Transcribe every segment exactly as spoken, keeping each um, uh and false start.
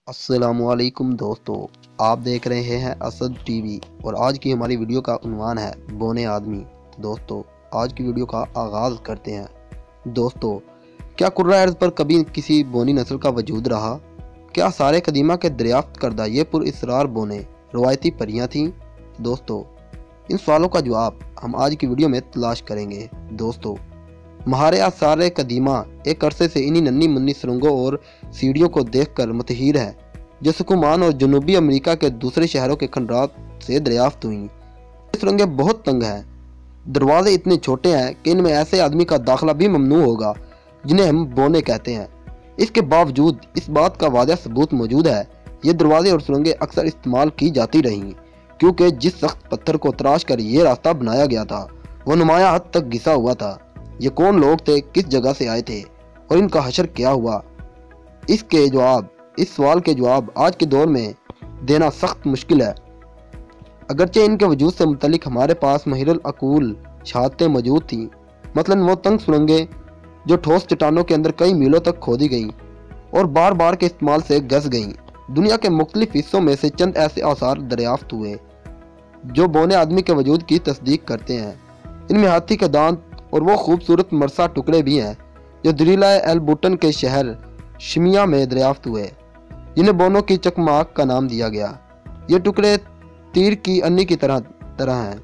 السلام علیکم دوستو، آپ دیکھ رہے ہیں اسد ٹی وی اور آج کی ہماری ویڈیو کا عنوان ہے بونے آدمی۔ دوستو آج کی ویڈیو کا آغاز کرتے ہیں۔ دوستو کیا کرۂ ارض پر کبھی کسی بونی نسل کا وجود رہا؟ کیا سارے قدیمہ کے دریافت کردہ یہ پر اسرار بونے روایتی پریاں تھیں؟ دوستو ان سوالوں کا جواب ہم آج کی ویڈیو میں تلاش کریں گے۔ دوستو مہارے آثار قدیمہ ایک عرصے سے انہی ننھی منی سرنگوں اور سیڑھیوں کو دیکھ کر متحیر ہے جو سکومان اور جنوبی امریکہ کے دوسرے شہروں کے کھنڈرات سے دریافت ہوئیں۔ یہ سرنگیں بہت تنگ ہیں، دروازے اتنے چھوٹے ہیں کہ ان میں ایسے آدمی کا داخلہ بھی ممنوع ہوگا جنہیں ہم بونے کہتے ہیں۔ اس کے باوجود اس بات کا واضح ثبوت موجود ہے، یہ دروازے اور سرنگیں اکثر استعمال کی جاتی رہیں کیونکہ جس سخت پتھر کو تراش کر یہ راستہ بنایا گیا تھا وہ نمایاں حد تک گھسا ہوا تھا۔ یہ کون لوگ تھے، کس جگہ سے آئے تھے اور ان کا حشر کیا ہوا؟ اس کے جواب اس سوال کے جواب آج کے دور میں دینا سخت مشکل ہے، اگرچہ ان کے وجود سے متعلق ہمارے پاس ماہر العقول شہادتیں موجود تھیں، مثلاً وہ تنگ سرنگیں جو ٹھوس چٹانوں کے اندر کئی میلوں تک کھودی گئیں اور بار بار کے استعمال سے گھس گئیں۔ دنیا کے مختلف حصوں میں سے چند ایسے آثار دریافت ہوئے جو بونے آدمی کے وجود کی تصدیق کرتے ہیں۔ ان میں ہاتھی کے دانت اور وہ خوبصورت مرصع ٹکڑے بھی ہیں جو دریلہ ایلبوٹن کے شہر شمیا میں دریافت ہوئے، جنہیں بونوں کی چکماک کا نام دیا گیا۔ یہ ٹکڑے تیر کی انی کی طرح طرح ہیں،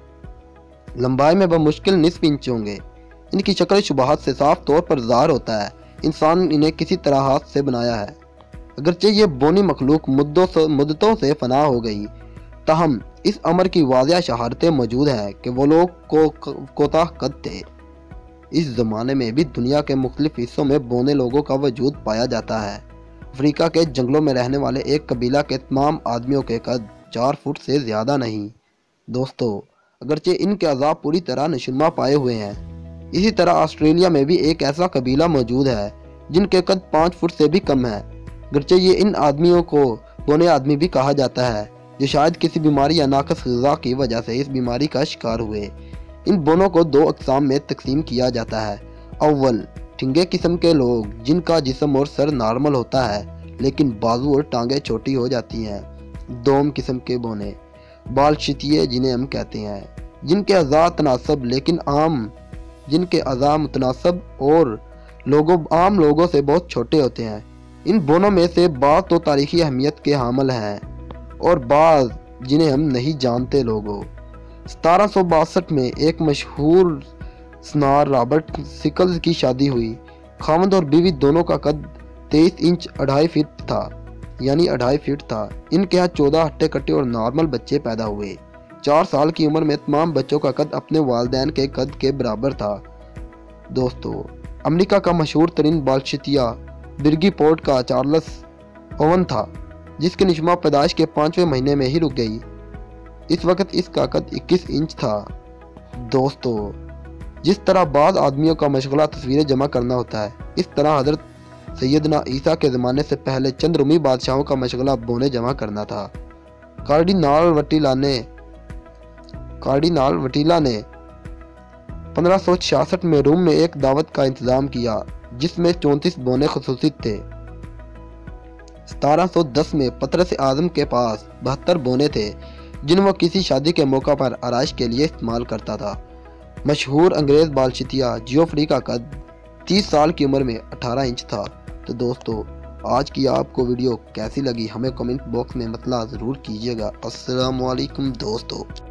لمبائی میں بمشکل نصف انچ ہوں گے۔ ان کی شکل شبہات سے صاف طور پر ظاہر ہوتا ہے انسان انہیں کسی طرح ہاتھ سے بنایا ہے۔ اگرچہ یہ بونی مخلوق مدتوں سے فنا ہو گئی، تاہم اس امر کی واضح شہادتیں موجود ہیں کہ وہ لوگ کوتاہ قد تھے۔ اس زمانے میں بھی دنیا کے مختلف حصوں میں بونے لوگوں کا وجود پایا جاتا ہے۔ افریقہ کے جنگلوں میں رہنے والے ایک قبیلہ کے تمام آدمیوں کے قد چار فٹ سے زیادہ نہیں۔ دوستو اگرچہ ان کے اعضاء پوری طرح نشوونما پائے ہوئے ہیں، اسی طرح آسٹریلیا میں بھی ایک ایسا قبیلہ موجود ہے جن کے قد پانچ فٹ سے بھی کم ہے، اگرچہ یہ ان آدمیوں کو بونے آدمی بھی کہا جاتا ہے جو شاید کسی بیماری یا ناقص غذا کی وجہ سے اس بیماری کا شکار ہوئے۔ ان بونوں کو دو اقسام میں تقسیم کیا جاتا ہے۔ اول ٹھنگے قسم کے لوگ جن کا جسم اور سر نارمل ہوتا ہے لیکن بازو اور ٹانگیں چھوٹی ہو جاتی ہیں۔ دوم قسم کے بونے بال شتیے جنہیں ہم کہتے ہیں، جن کے اعضاء تناسب لیکن عام جن کے اعضاء متناسب اور لوگوں عام لوگوں سے بہت چھوٹے ہوتے ہیں۔ ان بونوں میں سے بعض تو تاریخی اہمیت کے حامل ہیں اور بعض جنہیں ہم نہیں جانتے لوگوں۔ ستارہ سو باسٹھ میں ایک مشہور سنار رابرٹ سکلز کی شادی ہوئی۔ خاوند اور بیوی دونوں کا قد تیئیس انچ اڑھائی فٹ تھا یعنی اڑھائی فٹ تھا۔ ان کے ہاں چودہ ہٹے کٹے اور نارمل بچے پیدا ہوئے۔ چار سال کی عمر میں تمام بچوں کا قد اپنے والدین کے قد کے برابر تھا۔ دوستو امریکہ کا مشہور ترین بالشتیہ برگی پورٹ کا چارلس اوون تھا جس کی نشوونما پیدائش کے پانچویں مہینے میں ہی رک گئی۔ اس وقت اس کا قد اکیس انچ تھا۔ دوستو جس طرح بعض آدمیوں کا مشغلہ تصویریں جمع کرنا ہوتا ہے، اس طرح حضرت سیدنا عیسیٰ کے زمانے سے پہلے چند رومی بادشاہوں کا مشغلہ بونے جمع کرنا تھا۔ کارڈینال وٹیلا نے کارڈینال وٹیلا نے پندرہ سو چھیاسٹھ میں روم میں ایک دعوت کا انتظام کیا جس میں چونتیس بونے خصوصی تھے۔ ستارہ سو دس میں پطرس اعظم کے پاس بہتر بونے تھے جن وہ کسی شادی کے موقع پر آرائش کے لیے استعمال کرتا تھا۔ مشہور انگریز بالشتیہ جیوفری کا قد تیس سال کی عمر میں اٹھارہ انچ تھا۔ تو دوستو آج کی آپ کو ویڈیو کیسی لگی ہمیں کمنٹ باکس میں مطلع ضرور کیجیے گا۔ السلام علیکم دوستو۔